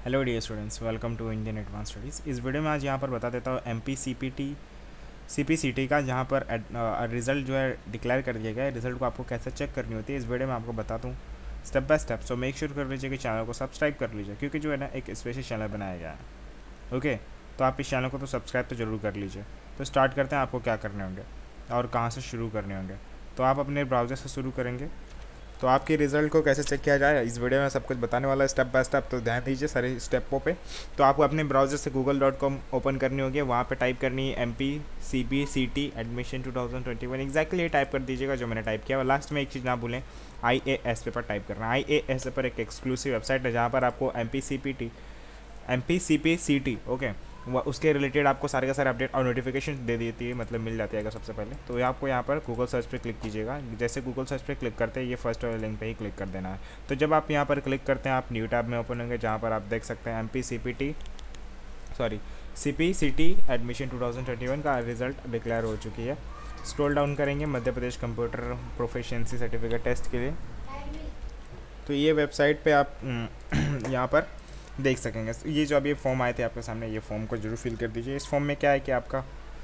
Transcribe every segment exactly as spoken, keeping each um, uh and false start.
Hello dear students, welcome to Indian advance studies. इस वीडियो में आज यहाँ पर बता देता हूँ M P C P T C P C T का जहाँ पर रिज़ल्ट जो है डिक्लेयर कर दिया गया है। रिज़ल्ट को आपको कैसे चेक करनी होती है इस वीडियो में आपको बताता हूँ step by step. So make sure कर लीजिए कि चैनल को सब्सक्राइब कर लीजिए, क्योंकि जो है ना एक स्पेशल चैनल बनाया गया है। ओके, तो आप इस चैनल को तो सब्सक्राइब तो ज़रूर कर लीजिए। तो स्टार्ट करते हैं, आपको क्या करने होंगे और कहाँ से शुरू करने होंगे। तो आप अपने ब्राउज़र से शुरू करेंगे। तो आपके रिज़ल्ट को कैसे चेक किया जाए इस वीडियो में सब कुछ बताने वाला है स्टेप बाय स्टेप, तो ध्यान दीजिए सारे स्टेपों पे। तो आपको अपने ब्राउज़र से गूगल डॉट कॉम ओपन करनी होगी, वहाँ पे टाइप करनी है M P C P C T admission two thousand twenty one exactly ये टाइप कर दीजिएगा जो मैंने टाइप किया। और लास्ट में एक चीज़ ना भूलें, I A S paper type करना। आई ए एस पेपर एक एक्सक्लूसिव वेबसाइट है जहाँ पर आपको M P C P T M P C P C T okay उसके रिलेटेड आपको सारे का सारे अपडेट और नोटिफिकेशन दे देती है, मतलब मिल जाती है सबसे पहले। तो आपको यहाँ पर गूगल सर्च पे क्लिक कीजिएगा। जैसे गूगल सर्च पे क्लिक करते हैं ये फर्स्ट वाले लिंक पे ही क्लिक कर देना है। तो जब आप यहाँ पर क्लिक करते हैं आप न्यू टैब में ओपन होंगे, जहाँ पर आप देख सकते हैं M P C P T sorry C P C T admission two thousand twenty one का रिजल्ट डिक्लेयर हो चुकी है। स्क्रॉल डाउन करेंगे Madhya Pradesh computer proficiency certificate test के लिए। तो ये वेबसाइट पे आप यहाँ पर देख सकेंगे। ये जो अभी फॉर्म आए थे आपके सामने, ये फॉर्म को जरूर फिल कर दीजिए। इस फॉर्म में क्या है कि आपका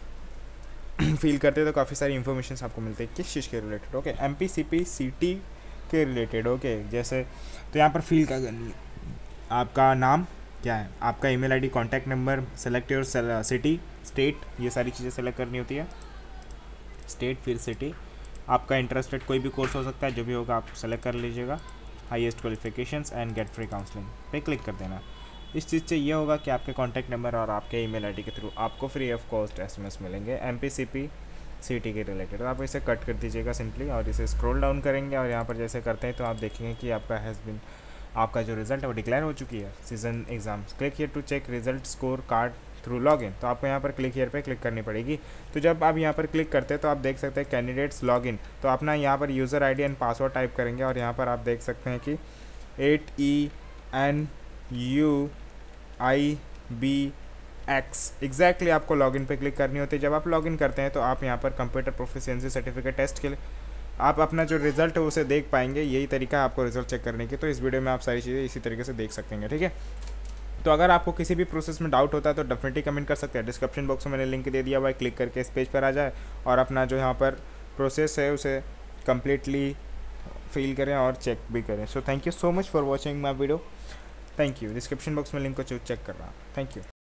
फिल करते तो काफ़ी सारी इन्फॉर्मेशन आपको मिलती है किस चीज़ के related. Okay, M P C P C T के रिलेटेड। ओके, जैसे तो यहाँ पर फिल क्या करनी है, आपका नाम क्या है, आपका email ID, contact number, select your city state, ये सारी चीज़ें सेलेक्ट करनी होती है। स्टेट फिर सिटी, आपका इंटरेस्टेड कोई भी कोर्स हो सकता है, जो भी होगा आप सेलेक्ट कर लीजिएगा। Highest qualifications and get free counselling पे क्लिक कर देना। इस चीज़ से ये होगा कि आपके कॉन्टैक्ट नंबर और आपके ईमेल आईडी के थ्रू आपको फ्री ऑफ कॉस्ट एसएमएस मिलेंगे M P C P C T के रिलेटेड। तो आप इसे कट कर दीजिएगा सिंपली और इसे स्क्रॉल डाउन करेंगे और यहाँ पर जैसे करते हैं तो आप देखेंगे कि आपका हैज़ बिन आपका जो रिज़ल्ट है वो डिक्लेयर हो चुकी है season exams. Click here to check result score card through login. तो आपको यहाँ पर क्लिक हियर पे क्लिक करनी पड़ेगी। तो जब आप यहाँ पर क्लिक करते हैं तो आप देख सकते हैं कैंडिडेट्स लॉगिन। तो अपना यहाँ पर user ID and password type करेंगे और यहाँ पर आप देख सकते हैं कि at E N U I B X exactly आपको लॉगिन पे क्लिक करनी होती है। जब आप लॉगिन करते हैं तो आप यहाँ पर कंप्यूटर प्रोफिशिएंसी सर्टिफिकेट टेस्ट के लिए आप अपना जो रिजल्ट है उसे देख पाएंगे। यही तरीका है आपको रिजल्ट चेक करने की। तो इस वीडियो में आप सारी चीज़ें इसी तरीके से देख सकेंगे, ठीक है। तो अगर आपको किसी भी प्रोसेस में डाउट होता है तो डेफिनेटली कमेंट कर सकते हैं। डिस्क्रिप्शन बॉक्स में मैंने लिंक दे दिया हुआ है, क्लिक करके इस पेज पर आ जाए और अपना जो यहाँ पर प्रोसेस है उसे कम्प्लीटली फिल करें और चेक भी करें। So thank you so much for watching my video. Thank you. Description box में लिंक को चेक कर रहा हूँ। Thank you.